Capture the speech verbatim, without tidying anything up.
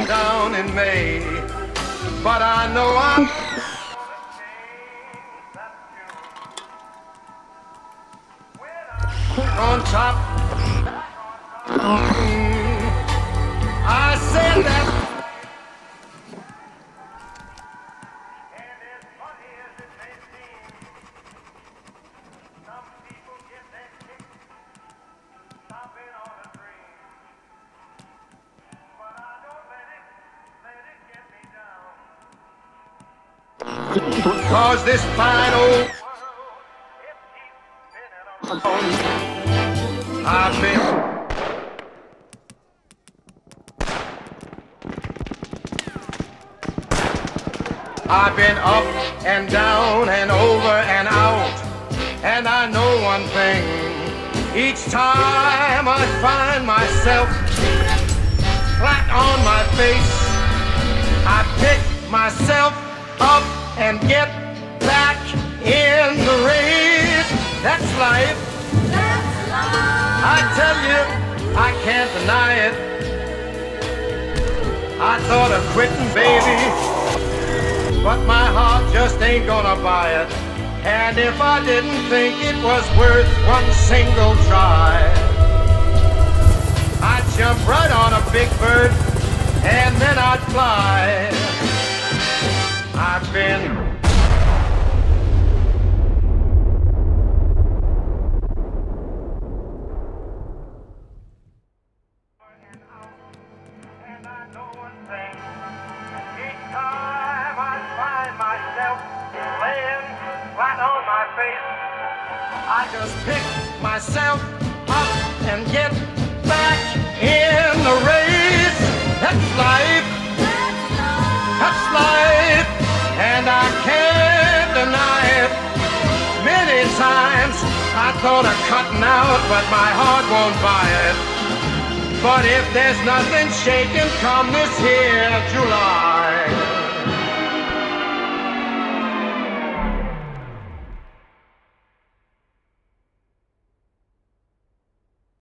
down in May, but I know I'm on top. Mm, I said that. And as funny as it may seem, some people get that kick stopping on a dream. But I don't let it, let it get me down. Cause this fine old I've been I've been up and down and over and out, and I know one thing, each time I find myself flat on my face, I pick myself up and get back in the race. That's life. I tell you, I can't deny it. I thought of quitting, baby, but my heart just ain't gonna buy it. And if I didn't think it was worth one single try, I'd jump right on a big bird and then I'd fly. I've been I just pick myself up and get back in the race. That's life. That's life. And I can't deny it. Many times I thought of cutting out, but my heart won't buy it. But if there's nothing shaking come this here July,